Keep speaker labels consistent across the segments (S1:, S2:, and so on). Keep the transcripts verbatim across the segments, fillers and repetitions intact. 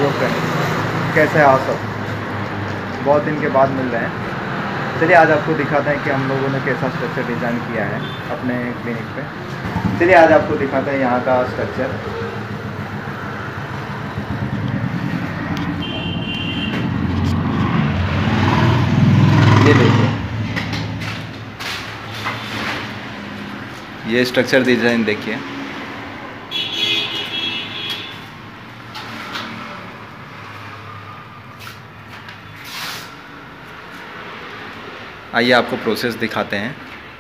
S1: Hello friend, कैसे हैं आप सब? बहुत दिन के बाद मिल रहे हैं। चलिए आज आपको दिखाते हैं कि हम लोगों ने कैसा स्ट्रक्चर डिज़ाइन किया है अपने क्लिनिक पे। चलिए आज आपको दिखाते हैं यहाँ का स्ट्रक्चर। ये देखिए, ये स्ट्रक्चर डिज़ाइन देखिए। आइए आपको प्रोसेस दिखाते हैं।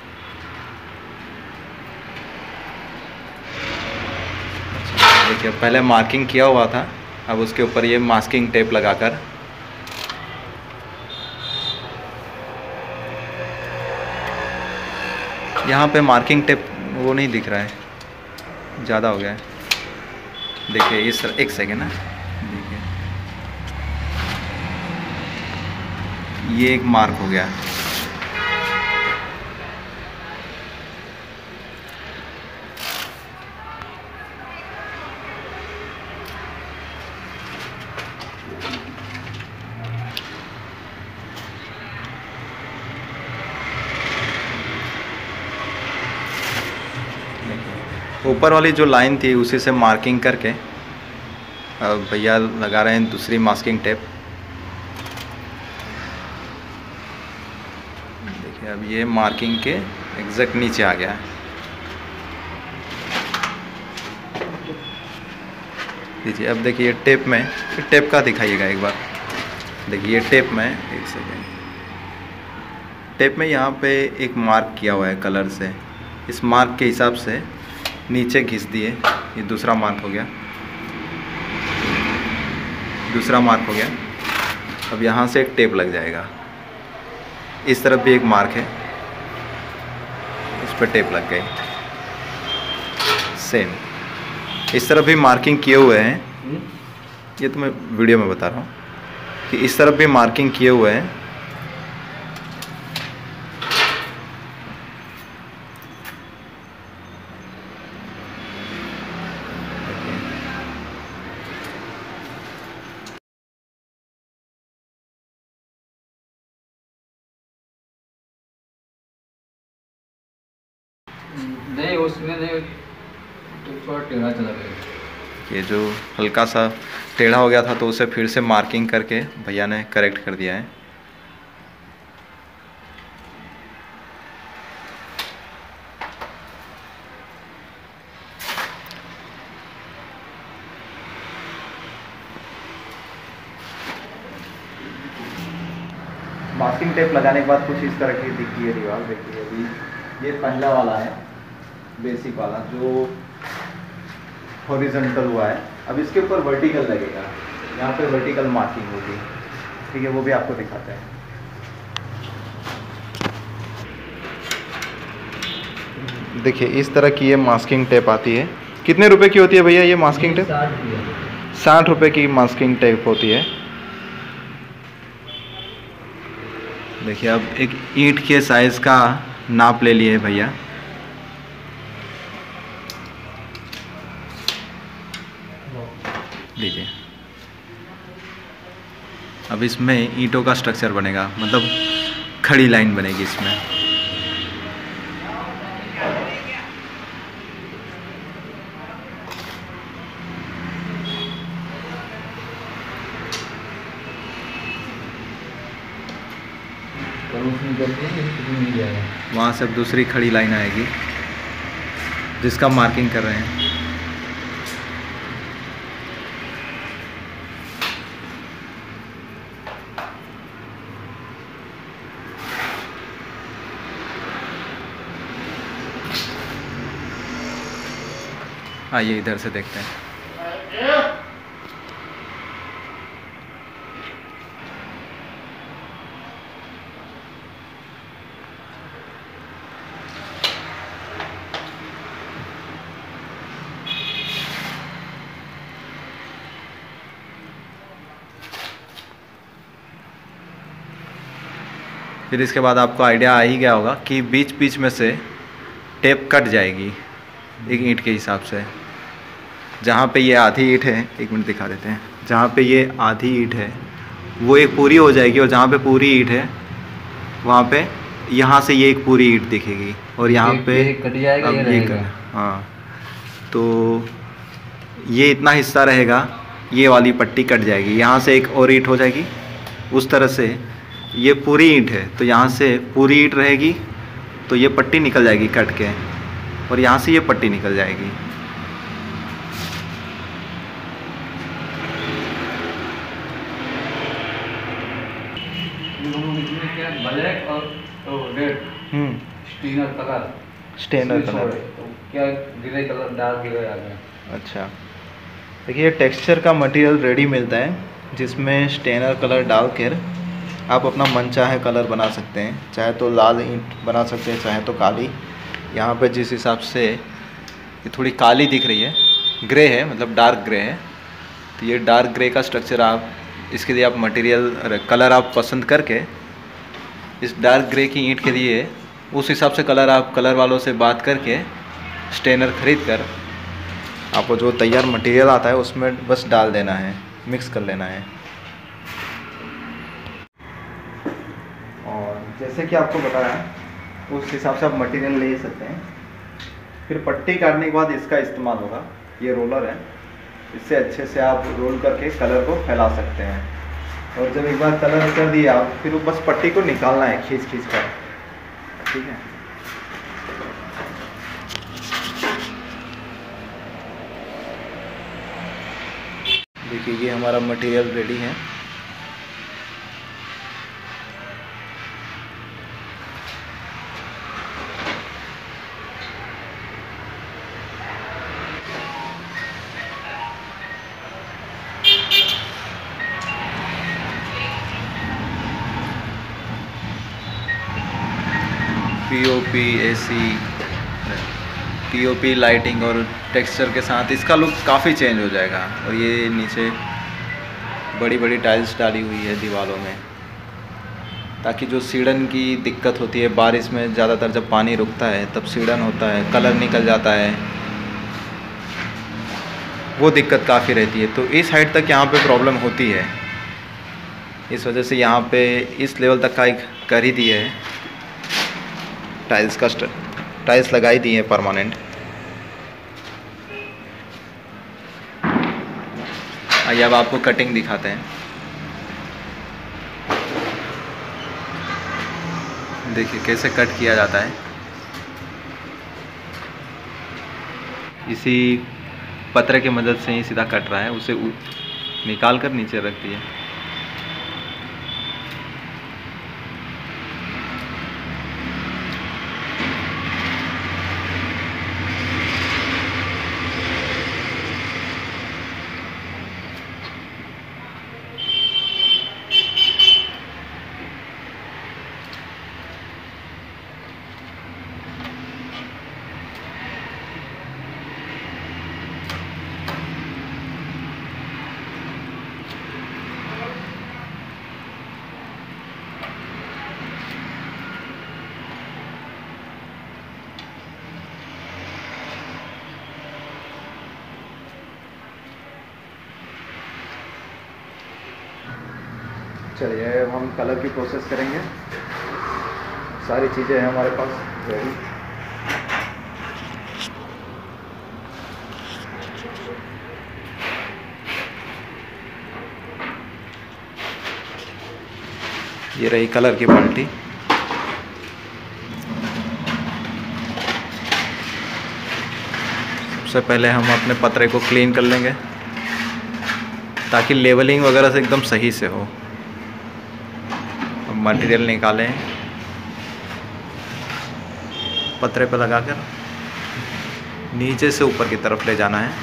S1: देखिए पहले मार्किंग किया हुआ था, अब उसके ऊपर ये मास्किंग टेप लगाकर यहाँ पे मार्किंग टेप वो नहीं दिख रहा है, ज़्यादा हो गया है। देखिए इस एक सेकेंड ना, देखिए ये एक मार्क हो गया। ऊपर वाली जो लाइन थी उसी से मार्किंग करके अब भैया लगा रहे हैं दूसरी मास्किंग टेप। देखिए अब ये मार्किंग के एग्जैक्ट नीचे आ गया है। देखिए अब देखिए टेप में, टेप का दिखाइएगा एक बार। देखिए टेप में, एक सेकेंड, टेप में यहाँ पे एक मार्क किया हुआ है कलर से। इस मार्क के हिसाब से नीचे घिस दिए, ये दूसरा मार्क हो गया, दूसरा मार्क हो गया। अब यहाँ से एक टेप लग जाएगा। इस तरफ भी एक मार्क है, इस पर टेप लग गई। सेम इस तरफ भी मार्किंग किए हुए हैं। ये तो मैं वीडियो में बता रहा हूँ कि इस तरफ भी मार्किंग किए हुए हैं।
S2: नहीं उसमें नहीं, थोड़ा टेढ़ा चला गया।
S1: ये जो हल्का सा टेढ़ा हो गया था तो उसे फिर से मार्किंग करके भैया ने करेक्ट कर दिया है। मास्किंग टेप लगाने के बाद कुछ इस तरह की दिखती है दीवार। देखिए अभी ये पहला वाला है, बेसिक वाला जो हॉरिजॉन्टल हुआ है। अब इसके ऊपर वर्टिकल लगेगा, यहाँ पे वर्टिकल मार्किंग होगी। ठीक है, वो भी आपको दिखाते हैं। देखिए इस तरह की ये मास्किंग टेप आती है। कितने रुपए की होती है भैया ये मास्किंग टेप? साठ रुपये की मास्किंग टेप होती है। देखिए अब एक ईंट के साइज़ का नाप ले लिए भैया। लीजिए, अब इसमें ईंटों का स्ट्रक्चर बनेगा, मतलब खड़ी लाइन बनेगी इसमें। वहाँ से अब दूसरी खड़ी लाइन आएगी जिसका मार्किंग कर रहे हैं। आइए इधर से देखते हैं। फिर इसके बाद आपको आइडिया आ ही गया होगा कि बीच बीच में से टेप कट जाएगी एक ईंट के हिसाब से। जहाँ पे ये आधी ईंट है, एक मिनट दिखा देते हैं, जहाँ पे ये आधी ईंट है वो एक पूरी हो जाएगी, और जहाँ पे पूरी ईंट है वहाँ पे यहाँ से ये एक पूरी ईंट दिखेगी, और यहाँ पे
S2: ये कट जाएगा, ये रहेगा।
S1: हाँ, तो ये इतना हिस्सा रहेगा, ये वाली पट्टी कट जाएगी, यहाँ से एक और ईंट हो जाएगी। उस तरह से ये पूरी ईंट है तो यहाँ से पूरी ईंट रहेगी, तो ये पट्टी निकल जाएगी कट के, और यहाँ से ये पट्टी निकल जाएगी।
S2: ब्लैक और तो red
S1: hmm
S2: stainer colour
S1: stainer colour,
S2: तो क्या ग्रे कलर, डार्क ग्रे आ गया।
S1: अच्छा, देखिए टेक्सचर का मटेरियल रेडी मिलता है, जिसमें स्टेनर कलर डाल कर आप अपना मन चाहे कलर बना सकते हैं। चाहे तो लाल ईंट बना सकते हैं, चाहे तो काली। यहाँ पे जिस हिसाब से ये थोड़ी काली दिख रही है, ग्रे है, मतलब डार्क ग्रे है, तो ये डार्क ग्रे का स्ट्रक्चर आप, इसके लिए आप मटेरियल कलर आप पसंद करके इस डार्क ग्रे की ईंट के लिए उस हिसाब से कलर आप कलर वालों से बात करके स्टेनर ख़रीद कर आपको जो तैयार मटेरियल आता है उसमें बस डाल देना है, मिक्स कर लेना है। और जैसे कि आपको बताया उस हिसाब से आप मटेरियल ले सकते हैं। फिर पट्टी काटने के बाद इसका इस्तेमाल होगा, ये रोलर है, इससे अच्छे से आप रोल करके कलर को फैला सकते हैं। और जब एक बार कलर कर दिया आप, फिर बस पट्टी को निकालना है खींच खींच कर, ठीक है। देखिए ये हमारा मटेरियल रेडी है। पीओपी, एसी, पीओपी लाइटिंग और टेक्सचर के साथ इसका लुक काफ़ी चेंज हो जाएगा। और ये नीचे बड़ी बड़ी टाइल्स डाली हुई है दीवारों में, ताकि जो सीढ़न की दिक्कत होती है बारिश में, ज़्यादातर जब पानी रुकता है तब सीढ़न होता है, कलर निकल जाता है, वो दिक्कत काफ़ी रहती है। तो इस हाइट तक यहाँ पे प्रॉब्लम होती है, इस वजह से यहाँ पे इस लेवल तक का एक कर ही दिए है, टाइल्स का टाइल्स लगाई दी है परमानेंट। आइए अब आपको कटिंग दिखाते हैं। देखिए कैसे कट किया जाता है। इसी पत्रे की मदद से ही सीधा कट रहा है, उसे निकाल कर नीचे रख दिए। चलिए अब हम कलर की प्रोसेस करेंगे। सारी चीज़ें हैं हमारे पास रेडी। ये रही कलर की बाल्टी। सबसे पहले हम अपने पतरे को क्लीन कर लेंगे ताकि लेवलिंग वगैरह से एकदम सही से हो। अब मटेरियल निकालें, पतरे पर लगाकर नीचे से ऊपर की तरफ ले जाना है।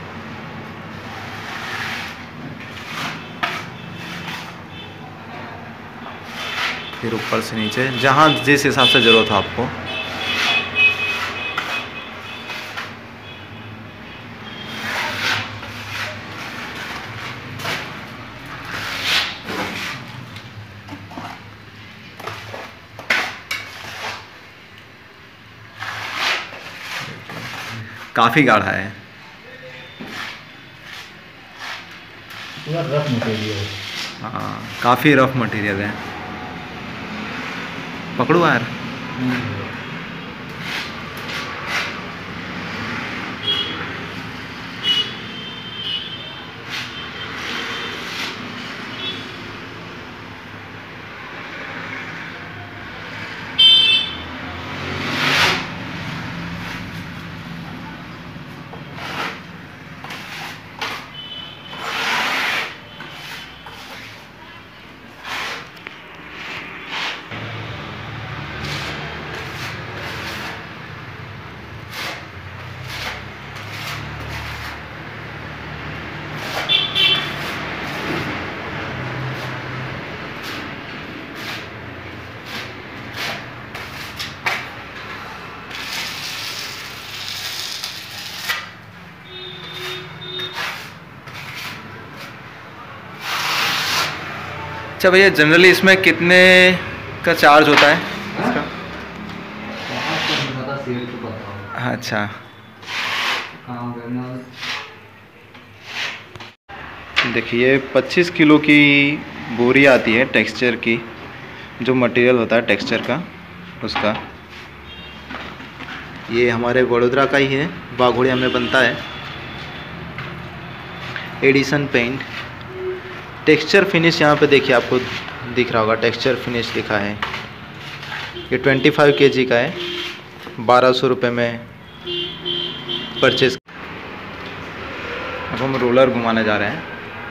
S1: फिर ऊपर से नीचे, जहाँ जिस हिसाब से ज़रूरत हो आपको। काफ़ी गाढ़ा है।
S2: पूरा रफ मटेरियल।
S1: हाँ काफ़ी रफ मटेरियल है। पकड़ो यार। अच्छा भैया, जनरली इसमें कितने का चार्ज होता है इसका? अच्छा, देखिए पच्चीस किलो की बोरी आती है टेक्सचर की, जो मटेरियल होता है टेक्सचर का उसका। ये हमारे वडोदरा का ही है, वाघोड़िया में बनता है। Edison paint. टेक्सचर फिनिश यहाँ पे देखिए, आपको दिख रहा होगा टेक्सचर फिनिश लिखा है। ये पच्चीस केजी का है, बारह सौ रुपये में परचेज। अब हम रोलर घुमाने जा रहे हैं।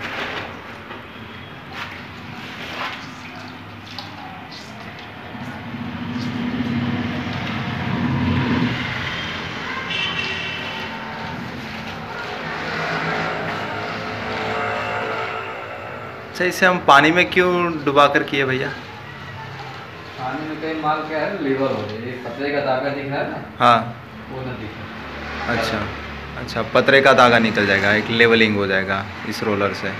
S1: अच्छा, इसे हम पानी में क्यों डुबा कर किए भैया?
S2: पानी में कई माल क्या है, लेवल हो रही है। पतरे का धागा दिख रहा है ना,
S1: हाँ
S2: वो ना दिखे।
S1: अच्छा अच्छा, पतरे का धागा निकल जाएगा, एक लेवलिंग हो जाएगा इस रोलर से।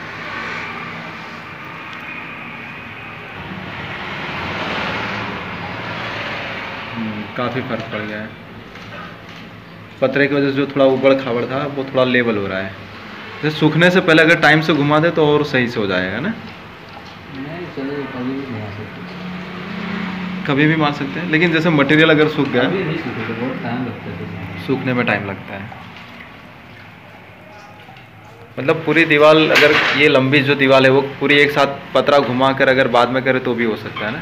S1: काफ़ी फर्क पड़ गया है। पतरे की वजह से जो थोड़ा उबड़ खाबड़ था वो थोड़ा लेवल हो रहा है। जैसे सूखने से पहले अगर टाइम से घुमा दे तो और सही से हो जाएगा ना।
S2: नहीं चलो, कभी भी घुमा सकते,
S1: कभी भी मार सकते हैं, लेकिन जैसे मटेरियल अगर सूख गया,
S2: अभी नहीं सूखे तो बहुत टाइम लगता है,
S1: सूखने में टाइम लगता है। मतलब पूरी दीवार, अगर ये लंबी जो दीवार है वो पूरी एक साथ पतरा घुमा कर अगर बाद में करे तो भी हो सकता है ना।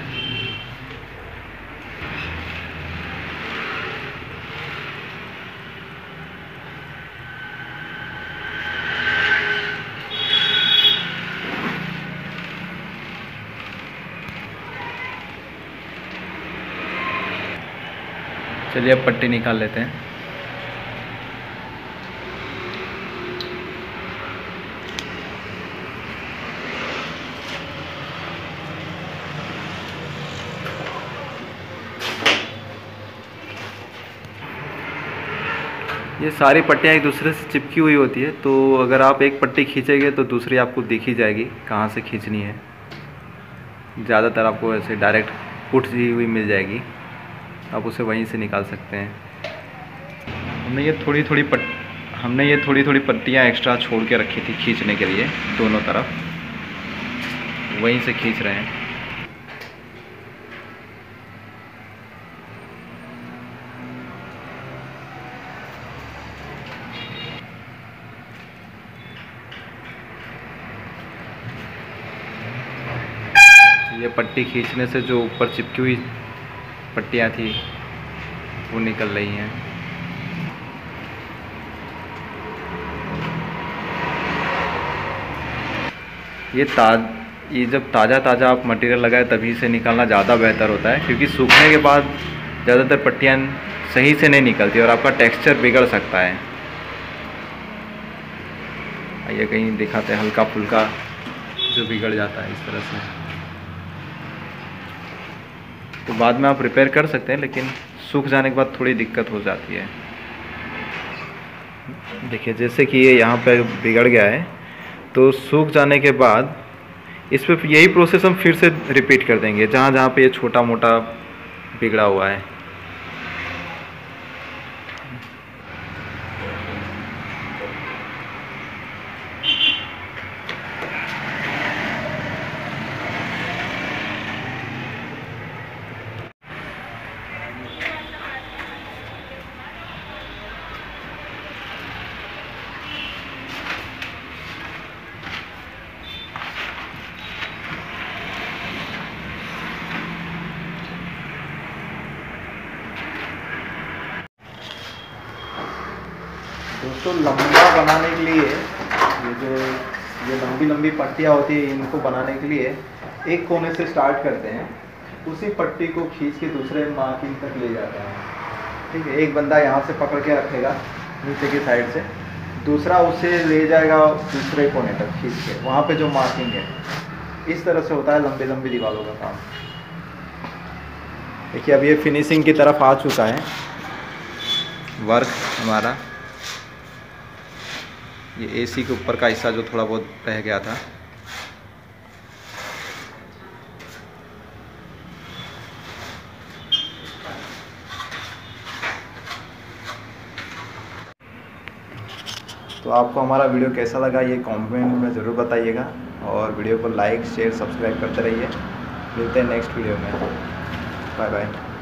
S1: चलिए अब पट्टी निकाल लेते हैं। ये सारी पट्टियाँ एक दूसरे से चिपकी हुई होती है, तो अगर आप एक पट्टी खींचेंगे तो दूसरी आपको दिख ही जाएगी कहाँ से खींचनी है। ज़्यादातर आपको ऐसे डायरेक्ट पुट दी हुई मिल जाएगी, आप उसे वहीं से निकाल सकते हैं। हमने ये थोड़ी थोड़ी पट हमने ये थोड़ी थोड़ी पट्टियाँ एक्स्ट्रा छोड़ के रखी थी खींचने के लिए, दोनों तरफ वहीं से खींच रहे हैं। ये पट्टी खींचने से जो ऊपर चिपकी हुई पट्टियाँ थी वो निकल रही हैं। ये ताज ये जब ताज़ा ताज़ा आप मटेरियल लगाए तभी से निकालना ज़्यादा बेहतर होता है, क्योंकि सूखने के बाद ज़्यादातर पट्टियाँ सही से नहीं निकलती और आपका टेक्सचर बिगड़ सकता है। ये कहीं दिखाते हैं हल्का फुल्का जो बिगड़ जाता है इस तरह से, तो बाद में आप रिपेयर कर सकते हैं, लेकिन सूख जाने के बाद थोड़ी दिक्कत हो जाती है। देखिए जैसे कि ये यहाँ पे बिगड़ गया है, तो सूख जाने के बाद इस पे यही प्रोसेस हम फिर से रिपीट कर देंगे जहाँ जहाँ पे ये छोटा मोटा बिगड़ा हुआ है। तो लंबा बनाने के लिए ये जो ये लंबी लंबी पट्टियाँ होती है इनको बनाने के लिए एक कोने से स्टार्ट करते हैं, उसी पट्टी को खींच के दूसरे मार्किंग तक ले जाते हैं। ठीक है, एक बंदा यहाँ से पकड़ के रखेगा नीचे की साइड से, दूसरा उसे ले जाएगा दूसरे कोने तक खींच के, वहाँ पे जो मार्किंग है। इस तरह से होता है लंबी लंबी दीवारों का काम। देखिए अब ये फिनिशिंग की तरफ आ चुका है वर्क हमारा। ये एसी के ऊपर का हिस्सा जो थोड़ा बहुत रह गया था, तो आपको हमारा वीडियो कैसा लगा ये कमेंट में ज़रूर बताइएगा, और वीडियो को लाइक शेयर सब्सक्राइब करते रहिए। मिलते हैं नेक्स्ट वीडियो में। Bye bye.